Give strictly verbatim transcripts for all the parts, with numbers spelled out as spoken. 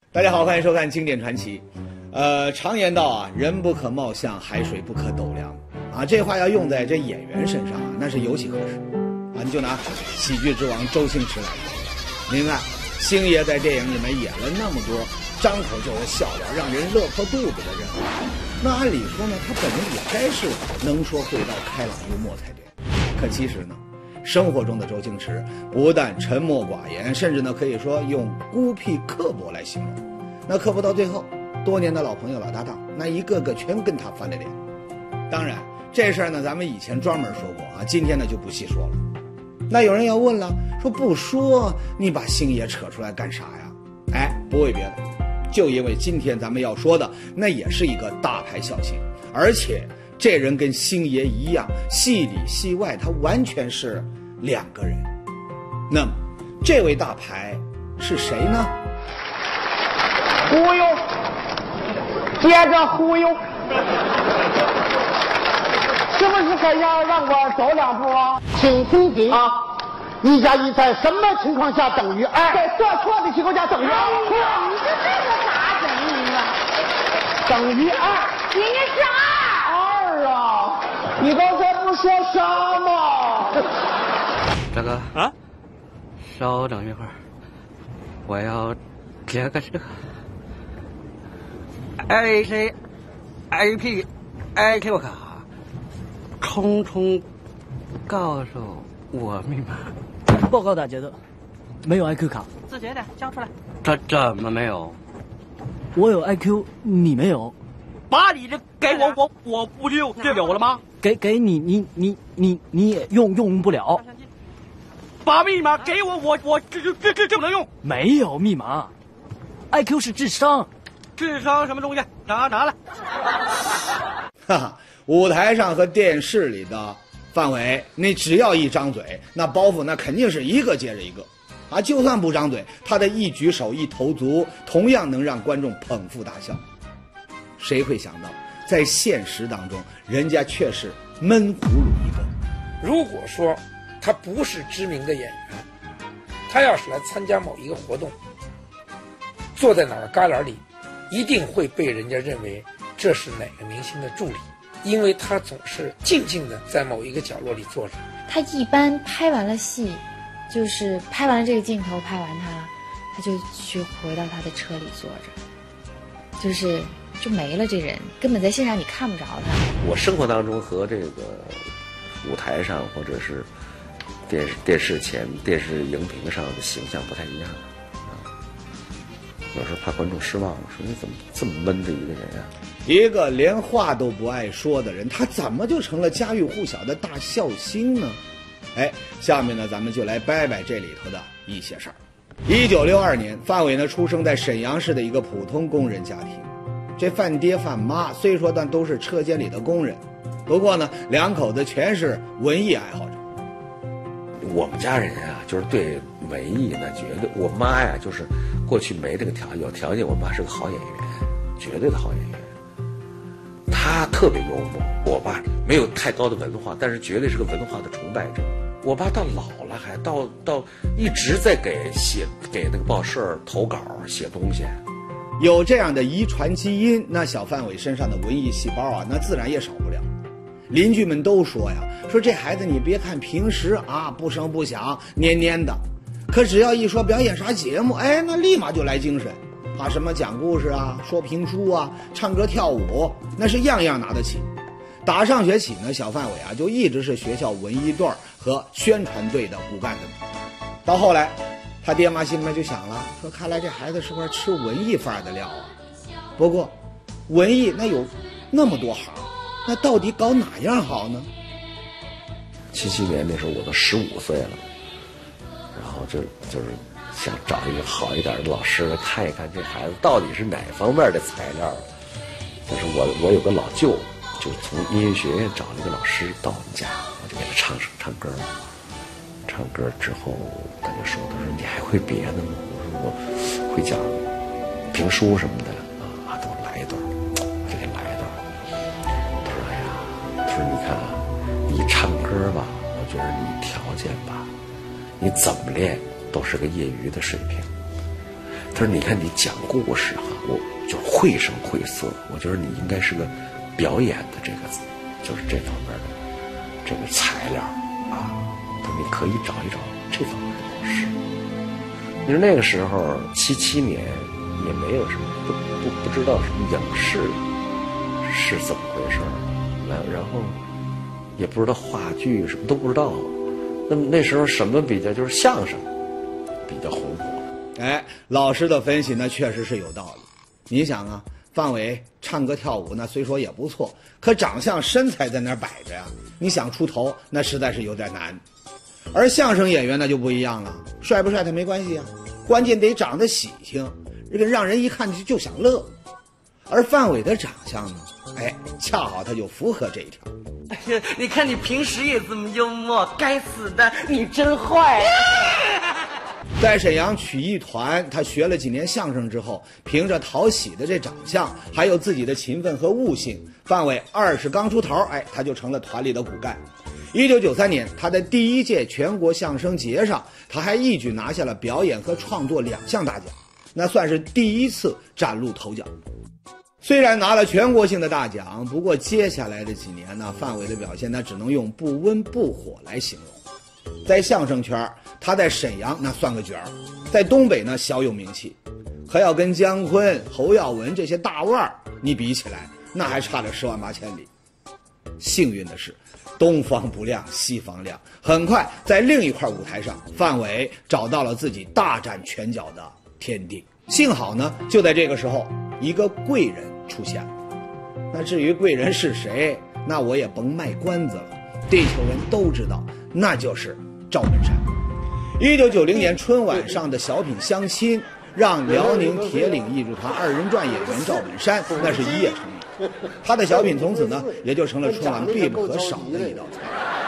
大家好，欢迎收看《经典传奇》。呃，常言道啊，人不可貌相，海水不可斗量啊。这话要用在这演员身上啊，那是尤其合适啊。你就拿喜剧之王周星驰来说，您看，星爷在电影里面演了那么多张口就是笑料，让人乐破肚子的人物，那按理说呢，他本人也该是能说会道、开朗幽默才对。可其实呢，生活中的周星驰不但沉默寡言，甚至呢可以说用孤僻刻薄来形容。那刻薄到最后，多年的老朋友老搭档，那一个个全跟他翻了脸。当然这事儿呢咱们以前专门说过啊，今天呢就不细说了。那有人要问了，说不说你把星爷扯出来干啥呀？哎，不为别的，就因为今天咱们要说的那也是一个大牌笑星，而且这人跟星爷一样，戏里戏外他完全是两个人。那么这位大牌是谁呢？ 忽悠，接着忽悠，是不是还想让我走两步啊？请听题啊，一加一在什么情况下等于二？在做错的情况下等于二。 哎、你这这个咋整啊？ 等于二， 应该是二。 二啊！你刚才不说啥吗？ 大哥啊， 稍等一会儿，我要接个这个 A C A P I Q 卡，匆匆告诉我密码。 报告大姐的，没有 I Q 卡。 自觉点，交出来。这怎么没有？ 我有 I Q， 你没有。 把你的给我，我我不就就有了吗？ 给给你，你你你你也用用不了。 把密码给我，我我这这这这就能用。 没有密码 ，I Q 是智商。 智商什么东西？拿拿来。 哈哈，舞台上和电视里的范伟，你只要一张嘴，那包袱那肯定是一个接着一个啊！就算不张嘴，他的一举手一投足，同样能让观众捧腹大笑。谁会想到，在现实当中，人家却是闷葫芦一个。 如果说他不是知名的演员，他要是来参加某一个活动，坐在哪个旮旯里，一定会被人家认为这是哪个明星的助理，因为他总是静静的在某一个角落里坐着。 他一般拍完了戏，就是拍完了这个镜头，拍完他，他就去回到他的车里坐着，就是就没了。这人根本在现场你看不着他。 我生活当中和这个舞台上或者是电视电视前电视荧屏上的形象不太一样啊，有时候怕观众失望，说你怎么这么闷的一个人啊？ 一个连话都不爱说的人，他怎么就成了家喻户晓的大笑星呢？哎，下面呢，咱们就来掰掰这里头的一些事儿。一九六二年，范伟呢出生在沈阳市的一个普通工人家庭。这范爹范妈虽说但都是车间里的工人，不过呢，两口子全是文艺爱好者。 我们家人啊，就是对文艺呢，绝对。我妈呀，就是过去没这个条件，有条件，我妈是个好演员，绝对的好演员。她特别幽默。我爸没有太高的文化，但是绝对是个文化的崇拜者。我爸到老了还到到一直在给写给那个报社投稿写东西。 有这样的遗传基因，那小范伟身上的文艺细胞啊，那自然也少不了。邻居们都说呀，说这孩子你别看平时啊不声不响蔫蔫的，可只要一说表演啥节目，哎，那立马就来精神啊，什么讲故事啊，说评书啊，唱歌跳舞，那是样样拿得起。打上学起呢，小范伟啊就一直是学校文艺队和宣传队的骨干子。到后来他爹妈心里面就想了，说看来这孩子是块吃文艺范儿的料啊。不过文艺那有那么多行，那到底搞哪样好呢？ 七七年那时候我都十五岁了，然后就就是想找一个好一点的老师来看一看这孩子到底是哪方面的材料。就是我我有个老舅，就从音乐学院找了一个老师到我们家，我就给他唱唱歌。唱歌之后他就说，他说你还会别的吗？我说我会讲评书什么的啊，都来一段，我就给来一段。他说哎呀，他说你看啊，你唱歌吧，我觉得你条件吧，你怎么练都是个业余的水平。 他说你看你讲故事哈、啊，我就绘声绘色，我觉得你应该是个表演的这个就是这方面的这个材料啊，他说你可以找一找这方面的老师。你说那个时候七七年也没有什么不不不知道什么影视是怎么回事，然然后也不知道话剧什么都不知道。那么那时候什么比较就是相声比较红火。 哎，老师的分析呢确实是有道理。你想啊，范伟唱歌跳舞那虽说也不错，可长相身材在那儿摆着呀，你想出头那实在是有点难。而相声演员那就不一样了，帅不帅他没关系啊，关键得长得喜庆，这个让人一看就就想乐。而范伟的长相呢，哎，恰好他就符合这一条。 哎呀，你看你平时也这么幽默，该死的，你真坏。 在沈阳曲艺团，他学了几年相声之后，凭着讨喜的这长相，还有自己的勤奋和悟性，范伟二十刚出头，哎，他就成了团里的骨干。一九九三年，他在第一届全国相声节上，他还一举拿下了表演和创作两项大奖，那算是第一次崭露头角。虽然拿了全国性的大奖，不过接下来的几年呢，范伟的表现那只能用不温不火来形容。在相声圈，他在沈阳那算个角儿，在东北呢小有名气，可要跟姜昆、侯耀文这些大腕儿你比起来，那还差着十万八千里。幸运的是，东方不亮西方亮，很快在另一块舞台上，范伟找到了自己大展拳脚的天地。幸好呢，就在这个时候，一个贵人出现了。那至于贵人是谁，那我也甭卖关子了，地球人都知道，那就是赵本山。一九九零年春晚上的小品《相亲》，让辽宁铁岭艺术团二人转演员赵本山那是一夜成名，他的小品从此呢也就成了春晚必不可少的一道菜。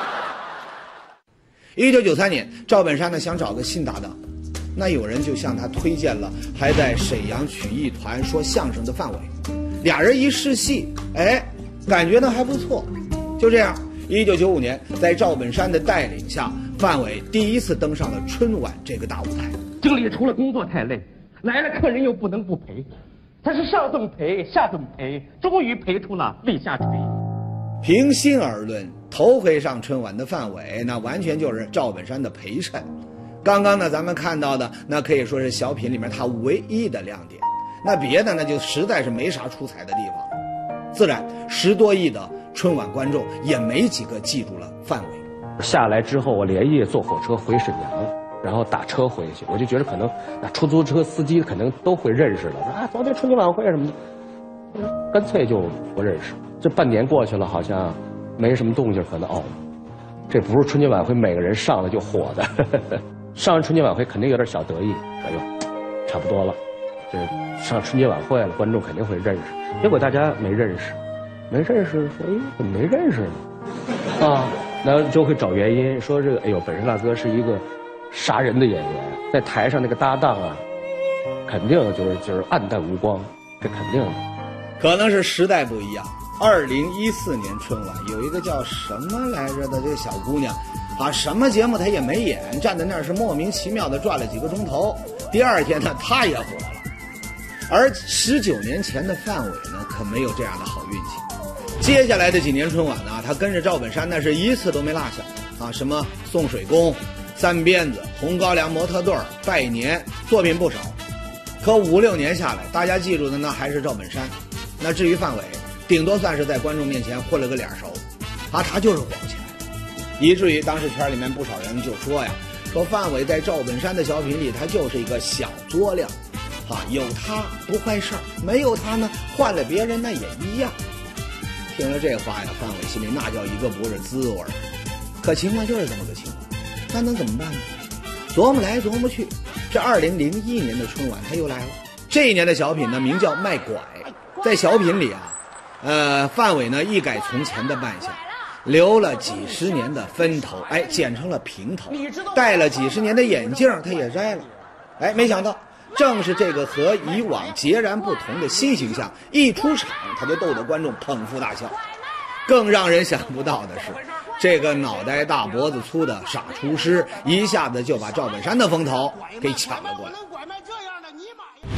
一九九三年，赵本山呢想找个新搭档，那有人就向他推荐了还在沈阳曲艺团说相声的范伟，俩人一试戏，哎，感觉呢还不错。就这样，一九九五年，在赵本山的带领下，范伟第一次登上了春晚这个大舞台。 经理除了工作太累，来了客人又不能不陪，他是上顿陪下顿陪，终于陪出了立下锤。 平心而论，头回上春晚的范伟，那完全就是赵本山的陪衬。刚刚呢，咱们看到的那可以说是小品里面他唯一的亮点，那别的那就实在是没啥出彩的地方。自然，十多亿的春晚观众也没几个记住了范伟。 下来之后，我连夜坐火车回沈阳，然后打车回去，我就觉得可能那出租车司机可能都会认识了，啊，昨天春节晚会什么的，干脆就不认识。这半年过去了，好像没什么动静，可能哦，这不是春节晚会每个人上来就火的。呵呵，上完春节晚会肯定有点小得意，哎呦，差不多了，这上春节晚会了，观众肯定会认识。结果大家没认识，没认识，说哎，怎么没认识呢？啊，那就会找原因，说这个哎呦，本山大哥是一个杀人的演员，在台上那个搭档啊，肯定就是就是黯淡无光，这肯定的。 可能是时代不一样。二零一四年春晚有一个叫什么来着的这个小姑娘，啊，什么节目她也没演，站在那儿是莫名其妙的转了几个钟头。第二天呢，她也火了。而十九年前的范伟呢，可没有这样的好运气。接下来的几年春晚呢，他跟着赵本山那是一次都没落下啊，什么送水工、三鞭子、红高粱模特队、拜年，作品不少。可五六年下来，大家记住的那还是赵本山。那至于范伟，顶多算是在观众面前混了个脸熟，啊，他就是火不起来，以至于当时圈里面不少人就说呀，说范伟在赵本山的小品里，他就是一个小作亮，啊，有他不坏事儿，没有他呢，换了别人那也一样。听了这话呀，范伟心里那叫一个不是滋味儿。可情况就是这么个情况，那能怎么办呢？琢磨来琢磨去，这二零零一年的春晚他又来了。这一年的小品呢，名叫卖拐。在小品里啊，呃，范伟呢一改从前的扮相，留了几十年的分头，哎，剪成了平头，戴了几十年的眼镜他也摘了，哎，没想到正是这个和以往截然不同的新形象一出场，他就逗得观众捧腹大笑。更让人想不到的是，这个脑袋大脖子粗的傻厨师一下子就把赵本山的风头给抢了过来。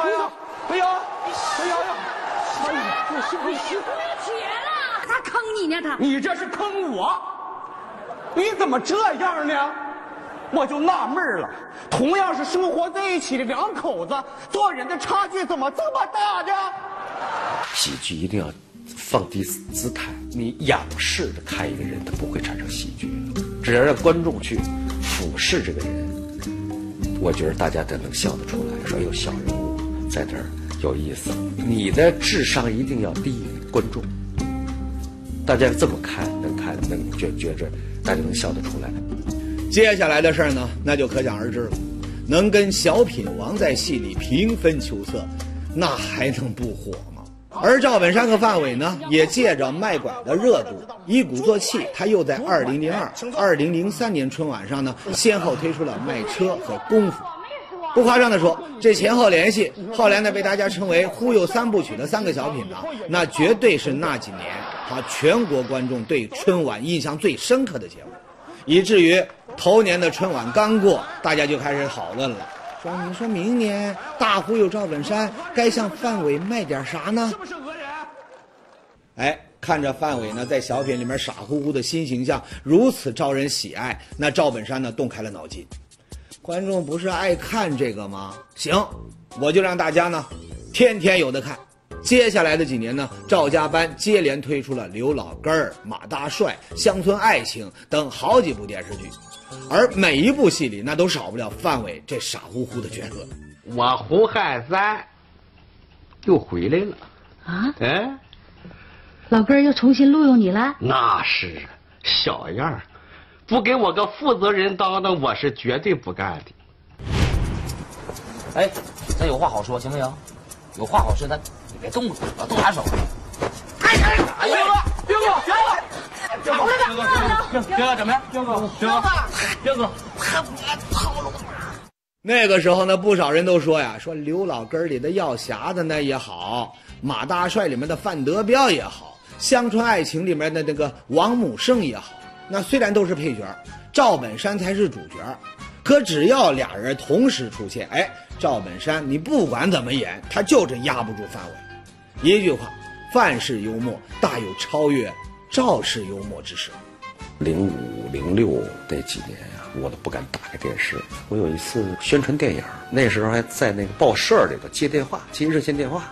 呀，哎呀，哎呀呀！哎呀，这是不是？ 别了，他坑你呢，他。 你这是坑我！你怎么这样呢？我就纳闷了，同样是生活在一起的两口子，做人的差距怎么这么大呢？ 喜剧一定要放低姿态，你仰视着看一个人，他不会产生喜剧。只要让观众去俯视这个人，我觉得大家才能笑得出来，说有小人物在这儿有意思。你的智商一定要低于观众，大家这么看，能看能觉觉着，大家能笑得出来。 接下来的事儿呢，那就可想而知了。能跟小品王在戏里平分秋色，那还能不火吗？而赵本山和范伟呢，也借着卖拐的热度，一鼓作气，他又在二零零二、二零零三年春晚上呢，先后推出了卖车和功夫。不夸张的说，这前后联系，后来呢被大家称为忽悠三部曲的三个小品呢，那绝对是那几年啊全国观众对春晚印象最深刻的节目，以至于头年的春晚刚过，大家就开始讨论了，说你说明年大忽悠赵本山该向范伟卖点啥呢？ 是不是讹人？ 哎，看着范伟呢在小品里面傻乎乎的新形象如此招人喜爱，那赵本山呢动开了脑筋，观众不是爱看这个吗？行，我就让大家呢天天有的看。接下来的几年呢，赵家班接连推出了刘老根儿、马大帅、乡村爱情等好几部电视剧，而每一部戏里那都少不了范伟这傻乎乎的角色。 我胡汉三又回来了啊！ 哎， 老根儿又重新录用你了？ 那是小样儿，不给我个负责人当当，我是绝对不干的。 哎，咱有话好说，行不行？有话好说，咱你别动我，动啥手？ 哎哎哎！彪哥，彪哥，彪哥，彪哥，彪哥，彪哥，怎么样？彪哥，彪哥，彪哥，他别套路。 那个时候呢，不少人都说呀，说刘老根里的药匣子呢也好，马大帅里面的范德彪也好，乡村爱情里面的那个王母胜也好，那虽然都是配角，赵本山才是主角，可只要俩人同时出现，哎，赵本山你不管怎么演，他就是压不住范伟。一句话，范式幽默大有超越赵氏幽默之势。 零五零六那几年呀、啊，我都不敢打开电视。我有一次宣传电影，那时候还在那个报社里头接电话，接热线电话。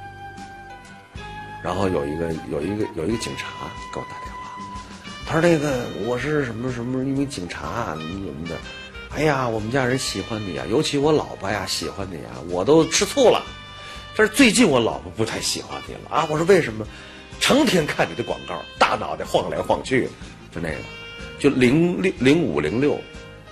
然后有一个有一个有一个警察给我打电话，他说那个我是什么什么一名警察，你怎么的？哎呀，我们家人喜欢你啊，尤其我老婆呀喜欢你啊，我都吃醋了。这是最近我老婆不太喜欢你了啊。我说为什么？成天看你的广告，大脑袋晃来晃去，就那个，就零六零五零六，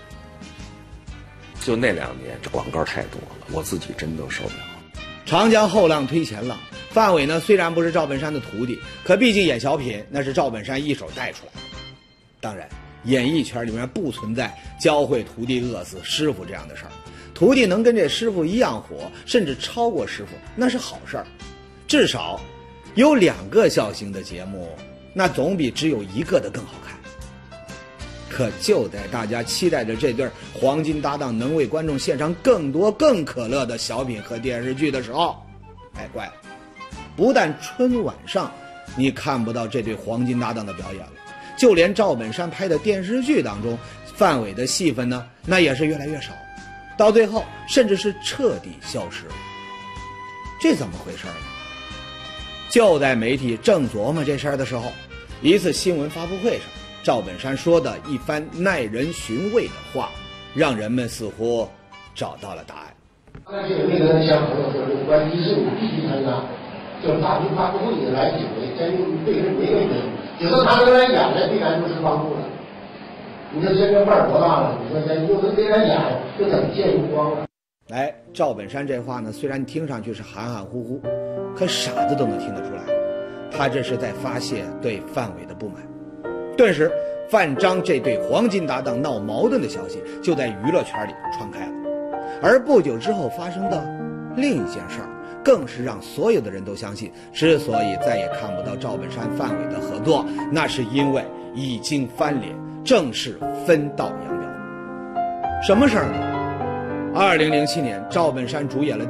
就那两年这广告太多了，我自己真都受不了。 长江后浪推前浪，范伟呢虽然不是赵本山的徒弟，可毕竟演小品那是赵本山一手带出来的。当然，演艺圈里面不存在教会徒弟饿死师傅这样的事儿，徒弟能跟这师傅一样火，甚至超过师傅，那是好事儿。至少有两个笑星的节目，那总比只有一个的更好看。可就在大家期待着这对黄金搭档能为观众献上更多更可乐的小品和电视剧的时候，哎，怪了，不但春晚上你看不到这对黄金搭档的表演了，就连赵本山拍的电视剧当中，范伟的戏份呢，那也是越来越少，到最后甚至是彻底消失了。这怎么回事呢？就在媒体正琢磨这事儿的时候，一次新闻发布会上，赵本山说的一番耐人寻味的话，让人们似乎找到了答案。 那就那个小朋友说，我一是我必须参加，就大型发布会也来指挥，真对人没有人，有时候他跟人演的对咱就是帮助了。你说现在腕儿多大了？你说现在又是跟人演，就怎么见用光了？ 哎，赵本山这话呢，虽然听上去是含含糊糊，可傻子都能听得出来，他这是在发泄对范伟的不满。顿时，范张这对黄金搭档闹矛盾的消息就在娱乐圈里传开了。而不久之后发生的另一件事儿，更是让所有的人都相信，之所以再也看不到赵本山范伟的合作，那是因为已经翻脸，正式分道扬镳。什么事儿呢？二零零七年，赵本山主演了电影《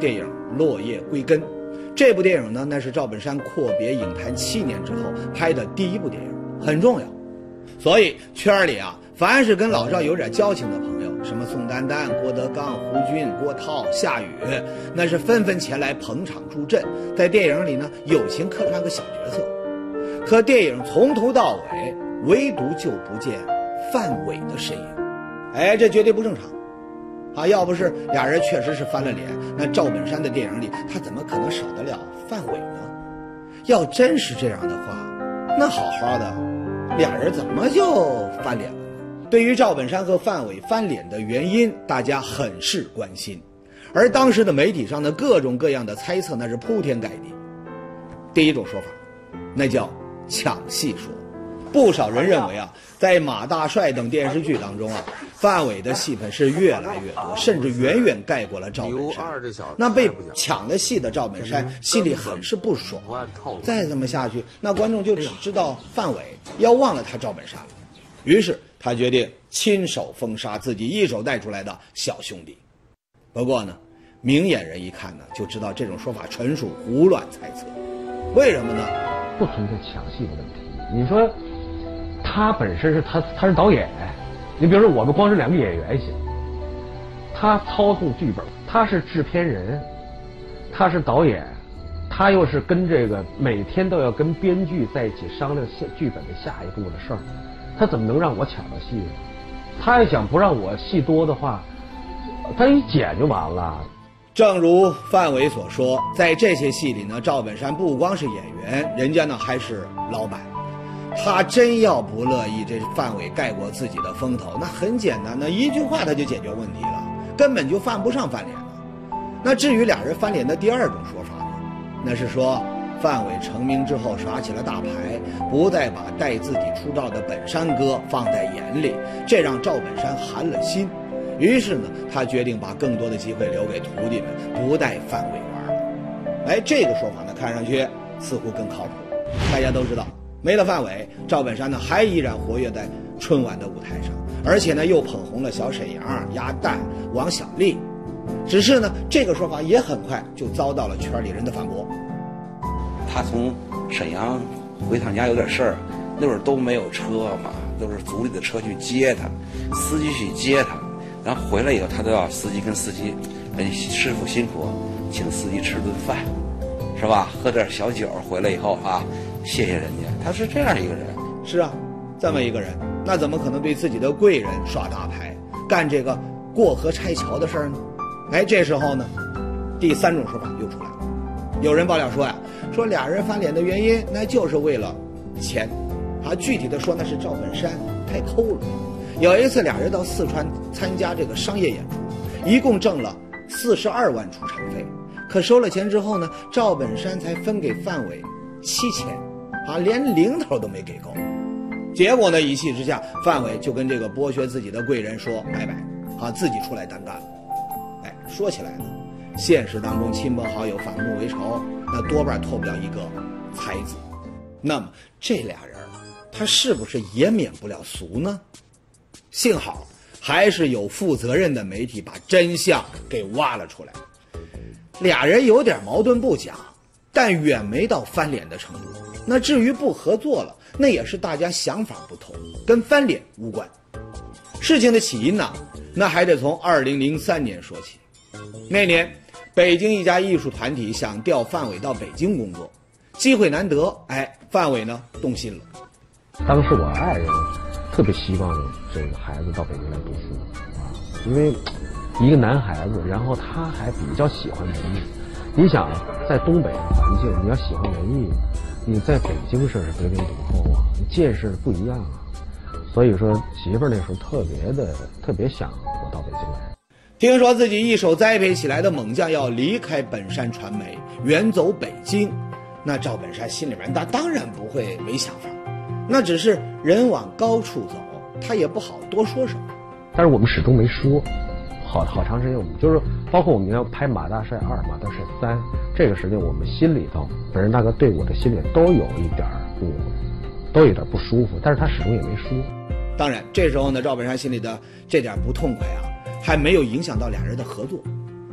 落叶归根》。这部电影呢，那是赵本山阔别影坛七年之后拍的第一部电影，很重要。所以圈里啊，凡是跟老赵有点交情的朋友，什么宋丹丹、郭德纲、胡军、郭涛、夏雨，那是纷纷前来捧场助阵，在电影里呢友情客串个小角色。可电影从头到尾，唯独就不见范伟的身影。哎，这绝对不正常啊！要不是俩人确实是翻了脸，那赵本山的电影里他怎么可能少得了范伟呢？要真是这样的话，那好好的俩人怎么就翻脸了呢？对于赵本山和范伟翻脸的原因，大家很是关心，而当时的媒体上的各种各样的猜测那是铺天盖地。第一种说法，那叫抢戏说。不少人认为啊，在马大帅等电视剧当中啊，范伟的戏份是越来越多，甚至远远盖过了赵本山。那被抢了戏的赵本山心里很是不爽，再这么下去，那观众就只知道范伟，要忘了他赵本山了。于是他决定亲手封杀自己一手带出来的小兄弟。不过呢，明眼人一看呢，就知道这种说法纯属胡乱猜测。为什么呢？ 不存在抢戏的问题。你说他本身是他他是导演，你比如说我们光是两个演员行，他操纵剧本，他是制片人，他是导演，他又是跟这个每天都要跟编剧在一起商量下剧本的下一步的事儿，他怎么能让我抢到戏呢？他要想不让我戏多的话，他一剪就完了。 正如范伟所说，在这些戏里呢，赵本山不光是演员，人家呢还是老板。他真要不乐意这范伟盖过自己的风头，那很简单，那一句话他就解决问题了，根本就犯不上翻脸了。那至于俩人翻脸的第二种说法呢，那是说范伟成名之后耍起了大牌，不再把带自己出道的本山哥放在眼里，这让赵本山寒了心。于是呢，他决定把更多的机会留给徒弟们，不带范伟玩了。哎，这个说法呢，看上去似乎更靠谱。大家都知道，没了范伟，赵本山呢还依然活跃在春晚的舞台上，而且呢又捧红了小沈阳、鸭蛋、王小利。只是呢，这个说法也很快就遭到了圈里人的反驳。 他从沈阳回趟家有点事儿，那会儿都没有车嘛，都是组里的车去接他，司机去接他，然后回来以后他都要司机跟司机，哎，师傅辛苦，请司机吃顿饭，是吧？喝点小酒，回来以后啊，谢谢人家。他是这样一个人。 是啊，这么一个人，那怎么可能对自己的贵人耍大牌，干这个过河拆桥的事儿呢？哎，这时候呢，第三种说法又出来了。有人爆料说呀，说俩人翻脸的原因，那就是为了钱。啊，具体的说，那是赵本山太抠了。有一次，俩人到四川参加这个商业演出，一共挣了四十二万出场费。可收了钱之后呢，赵本山才分给范伟七千，啊，连零头都没给够。结果呢，一气之下，范伟就跟这个剥削自己的贵人说拜拜，啊，自己出来单干了。哎，说起来呢，现实当中亲朋好友反目为仇，那多半脱不了一个才字。那么这俩人他是不是也免不了俗呢？幸好还是有负责任的媒体把真相给挖了出来。俩人有点矛盾不假，但远没到翻脸的程度。那至于不合作了，那也是大家想法不同，跟翻脸无关。事情的起因呢，那还得从二零零三年说起。那年北京一家艺术团体想调范伟到北京工作，机会难得，哎，范伟呢动心了。 当时我爱人特别希望这个孩子到北京来读书啊，因为一个男孩子，然后他还比较喜欢文艺。你想在东北环境，你要喜欢文艺，你在北京是得天独厚啊，见识不一样啊。所以说媳妇儿那时候特别的特别想我到北京来。 听说自己一手栽培起来的猛将要离开本山传媒，远走北京，那赵本山心里面那当然不会没想法，那只是人往高处走，他也不好多说什么。 但是我们始终没说，好好长时间我们就是包括我们要拍《马大帅二》《马大帅三》，这个时间我们心里头，本人大哥对我的心里都有一点不，都有点不舒服，但是他始终也没说。 当然，这时候呢，赵本山心里的这点不痛快啊，还没有影响到俩人的合作。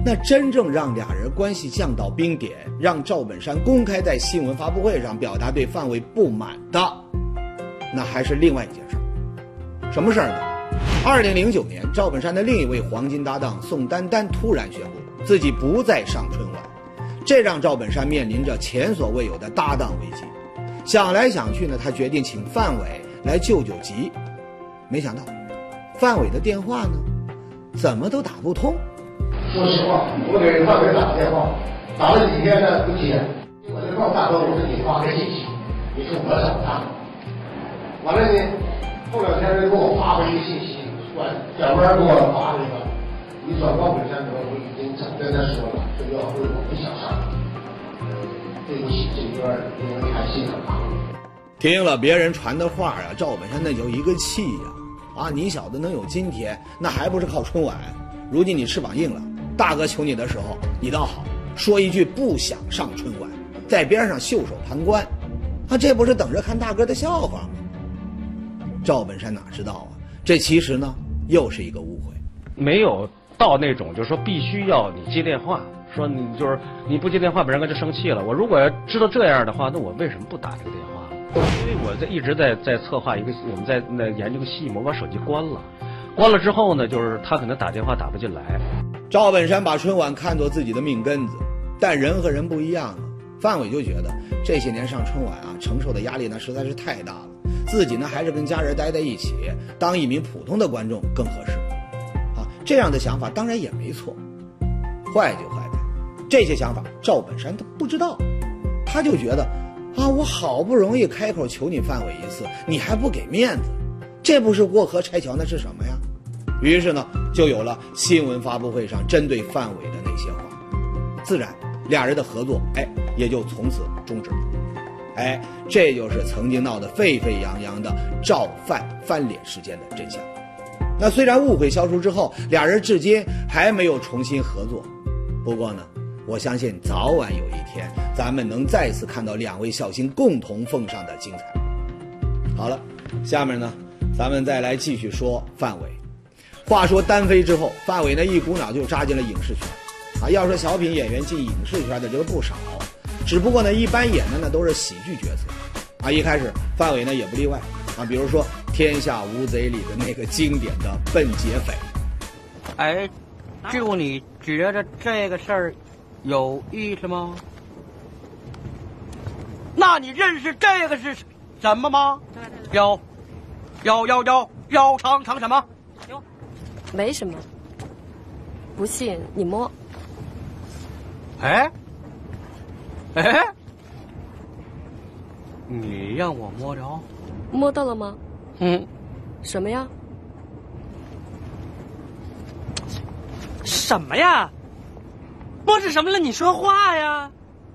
那真正让俩人关系降到冰点，让赵本山公开在新闻发布会上表达对范伟不满的，那还是另外一件事。什么事儿呢？二零零九年，赵本山的另一位黄金搭档宋丹丹突然宣布自己不再上春晚，这让赵本山面临着前所未有的搭档危机。想来想去呢，他决定请范伟来救救急。没想到，范伟的电话呢，怎么都打不通。 说实话，我给范伟打电话，打了几天呢不接，我就告诉大哥，我说你发个信息，你说我找他。完了呢，后两天就给我发了一个信息，转转弯给我发了一个，你转告本山哥，我已经早跟他说了，这个会我不想上，呃，对不起，这段因为太心疼他。 听了别人传的话啊，赵本山那就一个气呀！啊，你小子能有今天，那还不是靠春晚？如今你翅膀硬了，大哥求你的时候，你倒好，说一句不想上春晚，在边上袖手旁观，啊，这不是等着看大哥的笑话吗？赵本山哪知道啊，这其实呢又是一个误会， 没有到那种就是说必须要你接电话，说你就是你不接电话，本山哥就生气了。我如果知道这样的话，那我为什么不打这个电话？因为我在一直在在策划一个，我们在那研究个戏嘛，我把手机关了，关了之后呢，就是他可能打电话打不进来。 赵本山把春晚看作自己的命根子，但人和人不一样啊。范伟就觉得这些年上春晚啊，承受的压力那实在是太大了，自己呢还是跟家人待在一起，当一名普通的观众更合适。啊，这样的想法当然也没错，坏就坏在这些想法赵本山他不知道，他就觉得啊，我好不容易开口求你范伟一次，你还不给面子，这不是过河拆桥那是什么呀？于是呢，就有了新闻发布会上针对范伟的那些话，自然俩人的合作，哎，也就从此终止了。哎，这就是曾经闹得沸沸扬扬的赵范翻脸事件的真相。那虽然误会消除之后，俩人至今还没有重新合作，不过呢，我相信早晚有一天，咱们能再次看到两位笑星共同奉上的精彩。好了，下面呢，咱们再来继续说范伟。话说单飞之后，范伟呢一股脑就扎进了影视圈。啊，要说小品演员进影视圈的这个不少，只不过呢，一般演的呢都是喜剧角色。啊，一开始范伟呢也不例外。啊，比如说《天下无贼》里的那个经典的笨劫匪。 哎，就你觉得这个事儿有意思吗？那你认识这个是什么吗？腰，腰腰腰腰长长什么？ 没什么，不信你摸。 哎，哎，你让我摸着？ 摸到了吗？ 嗯。 什么呀？ 什么呀？摸着什么了？你说话呀！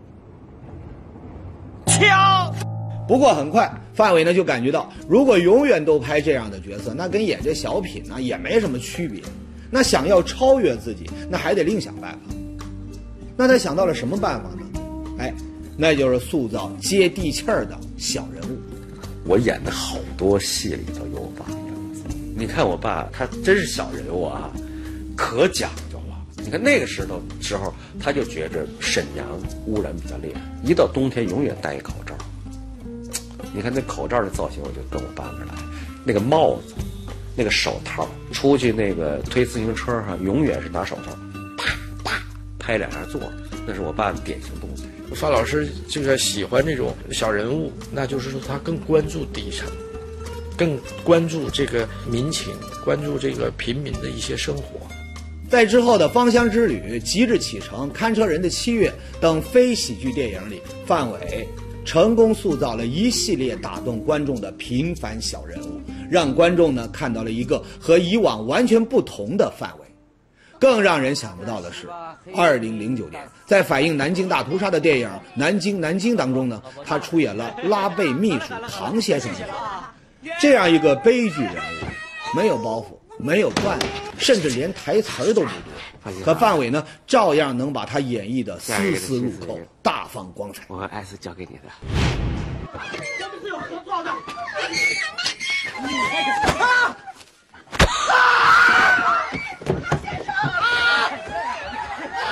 枪。 不过很快，范伟呢就感觉到，如果永远都拍这样的角色，那跟演这小品呢也没什么区别。那想要超越自己，那还得另想办法。那他想到了什么办法呢？哎，那就是塑造接地气儿的小人物。 我演的好多戏里头有我爸的样子。你看我爸，他真是小人物啊，可讲究了。你看那个时候时候，他就觉着沈阳污染比较厉害，一到冬天永远戴一口罩。你看那口罩的造型，我就跟我爸那儿来。那个帽子，那个手套，出去那个推自行车上，永远是拿手套，啪啪拍两下座，那是我爸的典型动作。 范老师这个喜欢这种小人物，那就是说他更关注底层，更关注这个民情，关注这个平民的一些生活。 在之后的《芳香之旅》《极致启程》《看车人的七月》等非喜剧电影里，范伟成功塑造了一系列打动观众的平凡小人物，让观众呢看到了一个和以往完全不同的范伟。更让人想不到的是，二零零九年在反映南京大屠杀的电影《南京南京》当中呢，他出演了拉贝秘书唐先生的角色。这样一个悲剧人物，没有包袱，没有段子，甚至连台词都不多，可范伟呢照样能把他演绎的丝丝入扣，大放光彩。 我爱是交给你的。 咱们是有合作的。啊！啊！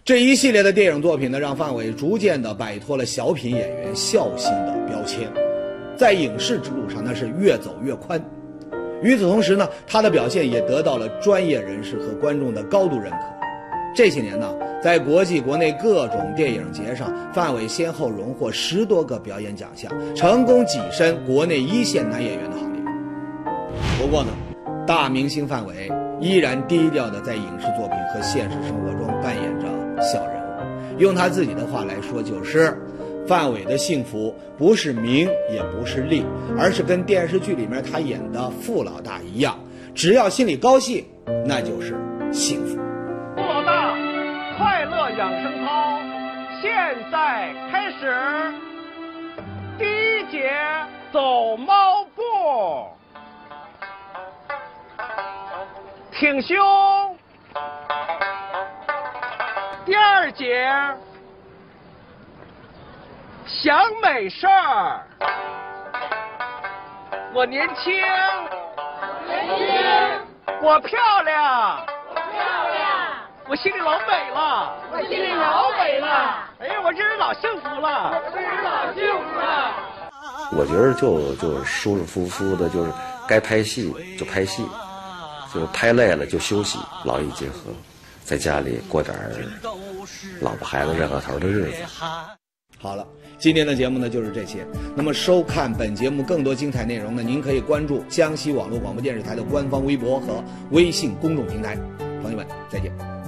这一系列的电影作品呢，让范伟逐渐的摆脱了小品演员孝心的标签，在影视之路上那是越走越宽。与此同时呢，他的表现也得到了专业人士和观众的高度认可。这些年呢，在国际国内各种电影节上，范伟先后荣获十多个表演奖项，成功跻身国内一线男演员的行列。不过呢，大明星范伟依然低调的在影视作品和现实生活中扮演着小人物。用他自己的话来说，就是范伟的幸福不是名也不是利，而是跟电视剧里面他演的傅老大一样，只要心里高兴，那就是幸福。 傅老大，快乐养生操现在开始。第一节走猫步，挺胸。第二节想美事儿，我年轻，年轻，我漂亮，我漂亮，我心里老美了，我心里老美了，哎呀，我这人老幸福了，我这人老幸福了。 我觉得就就舒舒服服的，就是该拍戏就拍戏，就拍累了就休息，劳逸结合，在家里过点老婆孩子热炕头的日子。 好了，今天的节目呢就是这些。那么收看本节目更多精彩内容呢，您可以关注江西网络广播电视台的官方微博和微信公众平台。朋友们，再见。